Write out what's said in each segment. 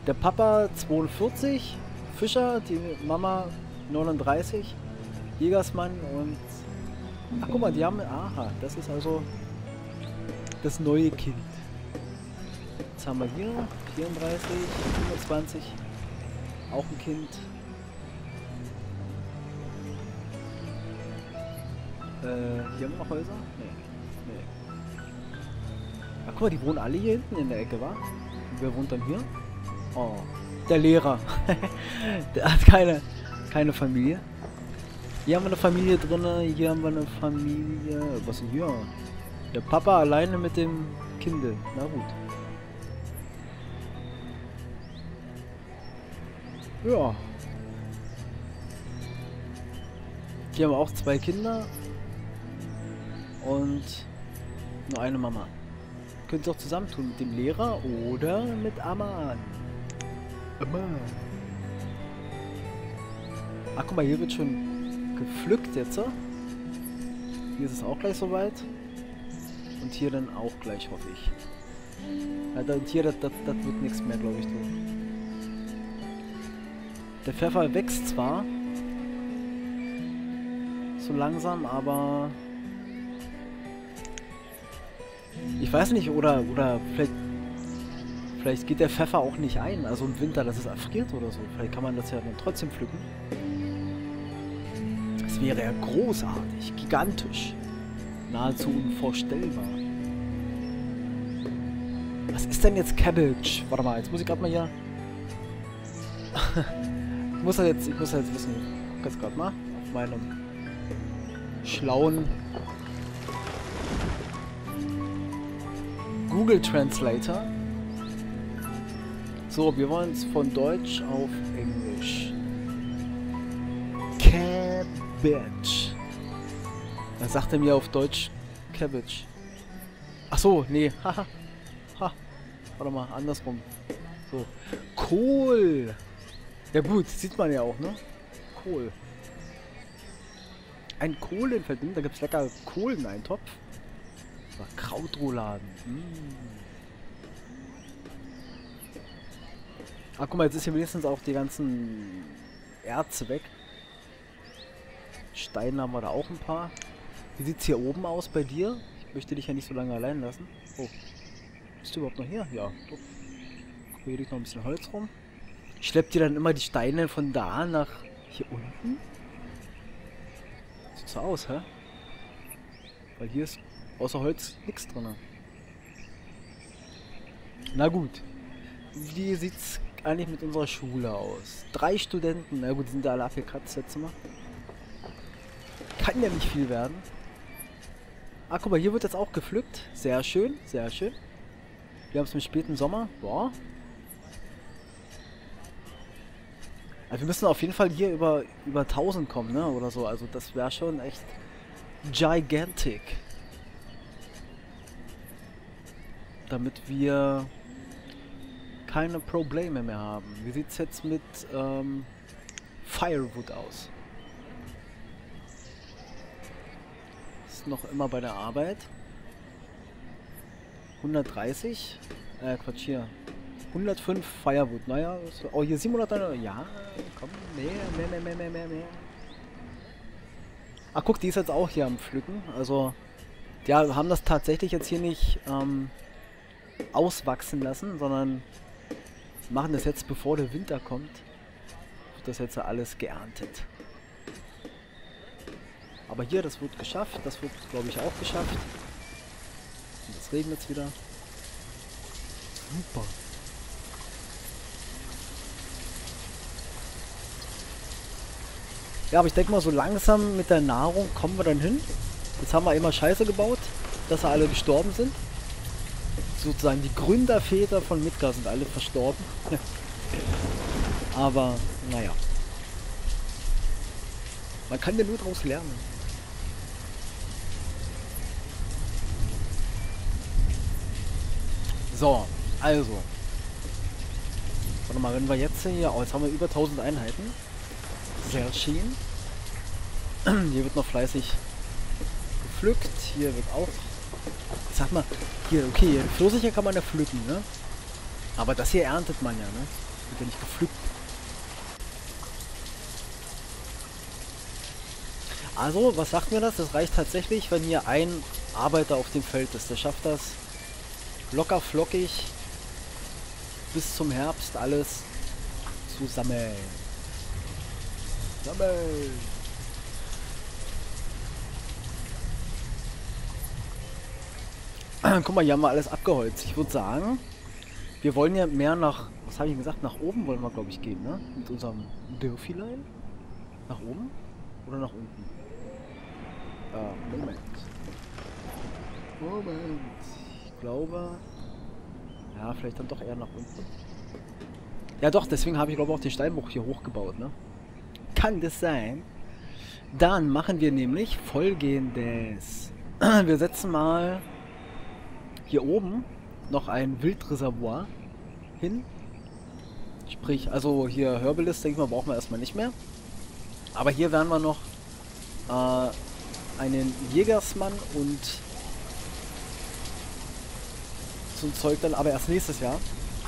Der Papa 42, Fischer, die Mama 39, Jägersmann und... Ach guck mal, die haben... Aha, das ist also das neue Kind. Jetzt haben wir hier 34, 25, auch ein Kind. Hier haben wir noch Häuser? Nee. Ach guck mal, die wohnen alle hier hinten in der Ecke, wa? Und wer wohnt dann hier? Oh, der Lehrer. Der hat keine Familie. Hier haben wir eine Familie drin, hier haben wir eine Familie... Was ist denn hier? Der Papa alleine mit dem Kindle. Na gut. Ja. Hier haben wir auch 2 Kinder. Und nur eine Mama. Könnt ihr auch zusammentun mit dem Lehrer oder mit Aman. Aman. Ach guck mal, hier wird schon gepflückt jetzt. Hier ist es auch gleich soweit. Und hier dann auch gleich, hoffe ich. Ja, und hier, das wird nichts mehr, glaube ich. So. Der Pfeffer wächst zwar so langsam, aber ich weiß nicht, oder vielleicht geht der Pfeffer auch nicht ein, also im Winter, dass es erfriert oder so. Vielleicht kann man das ja dann trotzdem pflücken. Das wäre ja großartig, gigantisch, nahezu unvorstellbar. Was ist denn jetzt Cabbage? Warte mal, jetzt muss ich gerade mal hier... ich muss das jetzt wissen. Ich guck jetzt gerade mal auf meinem schlauen Google Translator. So, wir wollen es von Deutsch auf Englisch. Cabbage. Dann sagt er mir auf Deutsch Cabbage. Ach so, nee. Haha. Ha. Warte mal, andersrum. So. Kohl. Ja gut, sieht man ja auch, ne? Kohl. Ein Kohlenverdienst, da gibt es lecker Kohleneintopf. Krautrouladen. Ah, guck mal, jetzt ist hier wenigstens auch die ganzen Erze weg. Steine haben wir da auch ein paar. Wie sieht es hier oben aus bei dir? Ich möchte dich ja nicht so lange allein lassen. Oh. Bist du überhaupt noch hier? Ja, doch. Guck, hier liegt noch ein bisschen Holz rum. Schleppt ihr dann immer die Steine von da nach hier unten? Sieht so aus, hä? Weil hier ist außer Holz nichts drin. Na gut. Wie sieht's eigentlich mit unserer Schule aus? 3 Studenten. Na gut, die sind da alle abgekratzt jetzt mal. Kann ja nicht viel werden. Ah, guck mal, hier wird jetzt auch gepflückt. Sehr schön, sehr schön. Wir haben es im späten Sommer. Boah. Also wir müssen auf jeden Fall hier über 1000 kommen, ne? Oder so. Also das wäre schon echt gigantic. Damit wir keine Probleme mehr haben. Wie sieht es jetzt mit Firewood aus? Ist noch immer bei der Arbeit. 130. Quatsch, hier. 105 Firewood. Naja, oh, hier 700. Ja, komm, mehr. Ach, guck, die ist jetzt auch hier am Pflücken. Also, ja, haben das tatsächlich jetzt hier nicht auswachsen lassen, sondern machen das jetzt, bevor der Winter kommt. Wird das jetzt alles geerntet. Aber hier, das wird geschafft. Das wird, glaube ich, auch geschafft. Und jetzt regnet es wieder. Super. Ja, aber ich denke mal, so langsam mit der Nahrung kommen wir dann hin. Jetzt haben wir immer Scheiße gebaut, dass sie alle gestorben sind. Sozusagen die Gründerväter von Midgar sind alle verstorben. Aber, naja. Man kann ja nur daraus lernen. So, also. Warte mal, wenn wir jetzt hier... Oh, jetzt haben wir über 1000 Einheiten. Sehr schön. Hier wird noch fleißig gepflückt. Hier wird auch... Sag mal, hier, okay, Pfirsiche kann man ja pflücken, ne? Aber das hier erntet man ja, ne? Wird ja nicht gepflückt. Also, was sagt mir das? Das reicht tatsächlich, wenn hier ein Arbeiter auf dem Feld ist. Der schafft das locker flockig bis zum Herbst alles zu sammeln. Sammeln! Guck mal, hier haben wir alles abgeholzt. Ich würde sagen, wir wollen ja mehr nach, was habe ich gesagt, nach oben wollen wir, glaube ich, gehen, ne? Mit unserem Dörfilein. Nach oben oder nach unten? Moment. Ich glaube, ja, vielleicht dann doch eher nach unten. Ja doch, deswegen habe ich, glaube ich, auch den Steinbruch hier hochgebaut, ne? Kann das sein? Dann machen wir nämlich Folgendes. Wir setzen mal hier oben noch ein Wildreservoir hin. Sprich, also hier Herbalist, denke ich mal, brauchen wir erstmal nicht mehr. Aber hier werden wir noch einen Jägersmann und so ein Zeug dann, aber erst nächstes Jahr.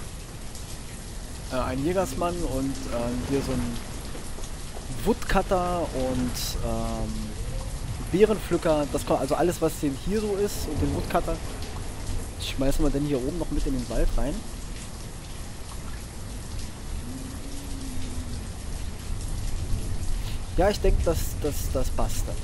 Ein Jägersmann und hier so ein Woodcutter und Beerenpflücker. Das kommt also alles, was denn hier so ist und den Woodcutter schmeißen wir dann hier oben noch mit in den Wald rein. Ja, ich denke, das passt dann.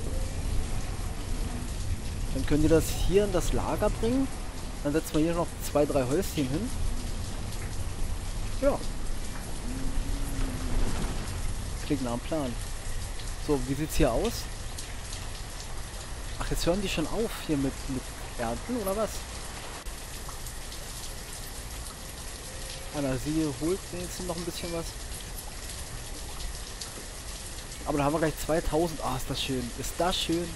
Dann können die das hier in das Lager bringen. Dann setzen wir hier noch 2, 3 Häuschen hin. Ja. Das klingt nach einem Plan. So, wie sieht's hier aus? Ach, jetzt hören die schon auf hier mit Ernten, oder was? Sie holt jetzt noch ein bisschen was. Aber da haben wir gleich 2000. Ah, ist das schön. Ist das schön.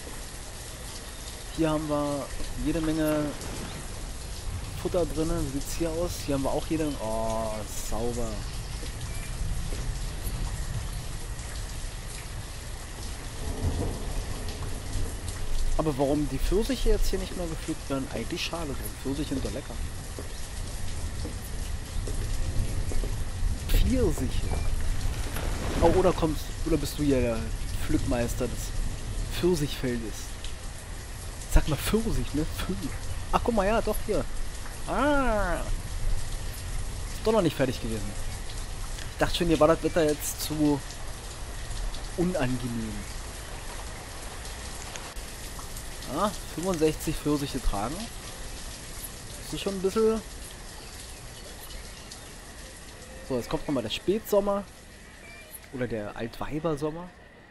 Hier haben wir jede Menge Futter drin. Wie sieht es hier aus? Hier haben wir auch jede... Oh, sauber. Aber warum die Pfirsiche jetzt hier nicht mehr gepflückt werden? Eigentlich schade. Pfirsiche sind doch lecker. Pfirsiche. Oh, oder bist du ja der Pflückmeister des Pfirsichfeldes? Sag mal Pfirsich, ne? Ach, guck mal, ja, doch, hier. Ah. Ist doch noch nicht fertig gewesen. Ich dachte schon, hier war das Wetter jetzt zu unangenehm. Ah, 65 Pfirsiche tragen. Das ist schon ein bisschen... So, jetzt kommt nochmal der Spätsommer. Oder der Altweibersommer.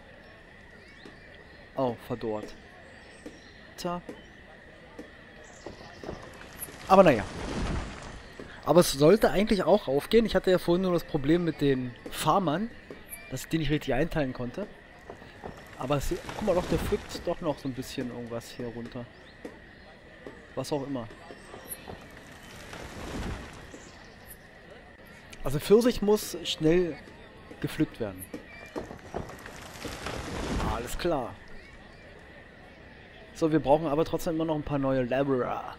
Oh, verdorrt. Tja. Aber naja. Aber es sollte eigentlich auch aufgehen. Ich hatte ja vorhin nur das Problem mit den Farmern, dass ich die nicht richtig einteilen konnte. Aber es, guck mal doch, der pflückt doch noch so ein bisschen irgendwas hier runter. Was auch immer. Also Pfirsich muss schnell gepflückt werden. Alles klar. So, wir brauchen aber trotzdem immer noch ein paar neue Laborer.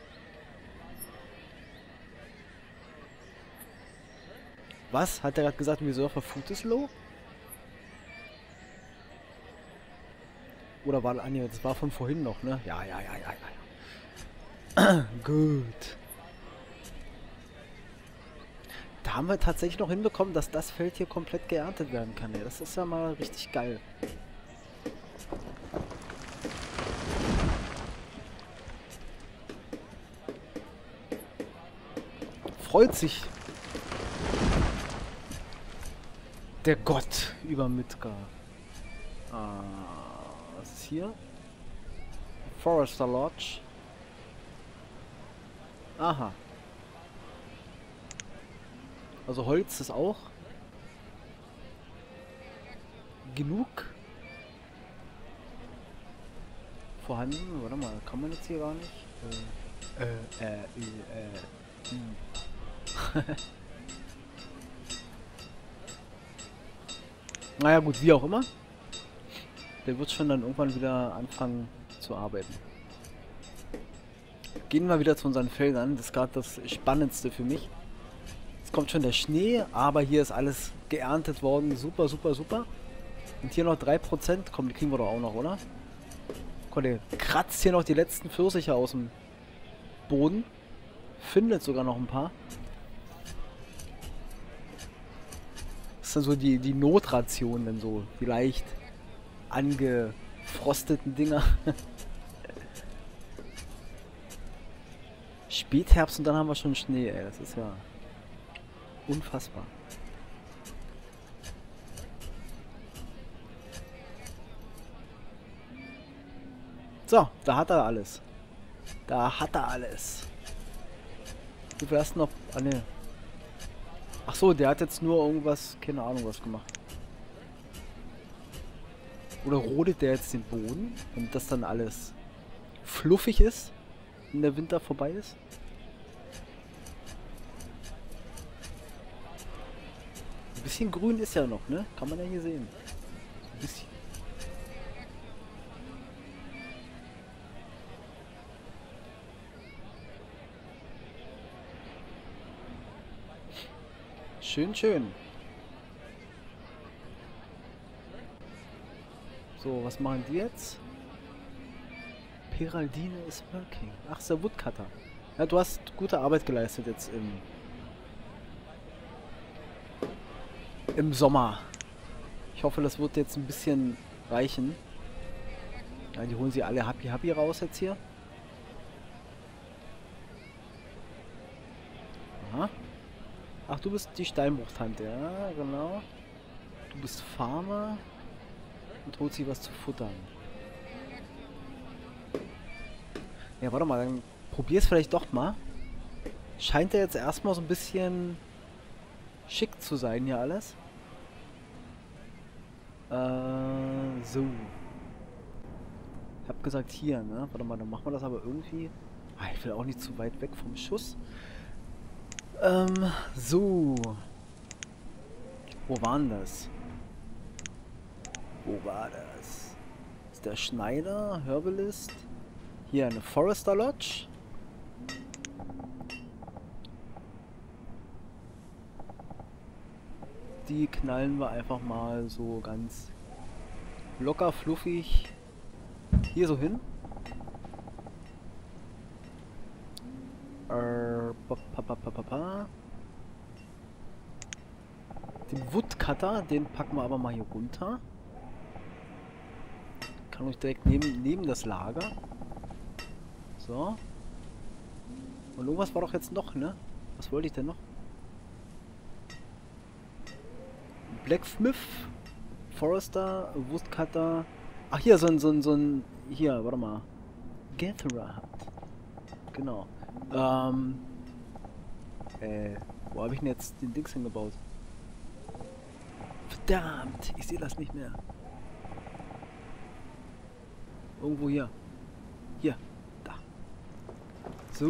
Was? Hat der gerade gesagt, Reserve Food is low? Oder war... Ah, nee, das war von vorhin noch, ne? Ja. Gut. Da haben wir tatsächlich noch hinbekommen, dass das Feld hier komplett geerntet werden kann. Ey. Das ist ja mal richtig geil. Freut sich der Gott über Midgar. Was ist hier? Forester Lodge. Aha. Also Holz ist auch genug vorhanden. Warte mal, kann man jetzt hier gar nicht? Naja gut, wie auch immer. Der wird schon dann irgendwann wieder anfangen zu arbeiten. Gehen wir wieder zu unseren Feldern. Das ist gerade das Spannendste für mich. Jetzt kommt schon der Schnee, aber hier ist alles geerntet worden. Super, super, super. Und hier noch 3%. Komm, die kriegen wir doch auch noch, oder? Komm, der kratzt hier noch die letzten Pfirsiche aus dem Boden. Findet sogar noch ein paar. Das sind so die Notrationen, dann so. Die leicht angefrosteten Dinger. Spätherbst und dann haben wir schon Schnee, ey. Das ist ja unfassbar. So, da hat er alles. Da hat er alles. Wie viel hast du noch? Ah, ne. Ach so, der hat jetzt nur irgendwas, keine Ahnung was gemacht. Oder rodet der jetzt den Boden, damit das dann alles fluffig ist, wenn der Winter vorbei ist? Ein bisschen grün ist ja noch, ne? Kann man ja hier sehen. Ein bisschen. Schön, schön. So, was machen die jetzt? Peraldine is working. Ach, ist der Woodcutter. Ja, du hast gute Arbeit geleistet jetzt im Sommer. Ich hoffe, das wird jetzt ein bisschen reichen. Ja, die holen sie alle happy raus jetzt hier. Aha. Ach, du bist die Steinbruchtante, ja, genau. Du bist Farmer und holt sich was zu futtern. Ja, warte mal, dann probier's vielleicht doch mal. Scheint ja jetzt erstmal so ein bisschen schick zu sein hier alles. So. Ich hab gesagt hier, ne? Warte mal, dann machen wir das aber irgendwie. Ah, ich will auch nicht zu weit weg vom Schuss. So. Wo waren das? Wo war das? Ist der Schneider, Herbalist. Hier eine Forester Lodge. Die knallen wir einfach mal so ganz locker, fluffig hier so hin. Den Woodcutter, den packen wir aber mal hier runter. Kann euch direkt neben das Lager. So. Und irgendwas war doch jetzt noch, ne? Was wollte ich denn noch? Blacksmith, Forester, Woodcutter. Ach, hier, so ein. Hier, warte mal. Gatherer hat. Genau. Wo habe ich denn jetzt den Dings hingebaut? Verdammt, ich sehe das nicht mehr. Irgendwo hier. Hier, da. So.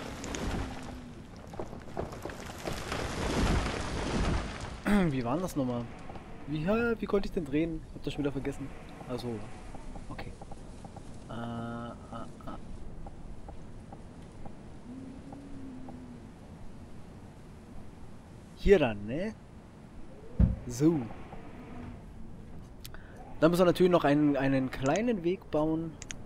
Wie war das nochmal? Wie konnte ich denn drehen? Hab das schon wieder vergessen. Also, okay. Hier dann, ne? So. Dann müssen wir natürlich noch einen kleinen Weg bauen.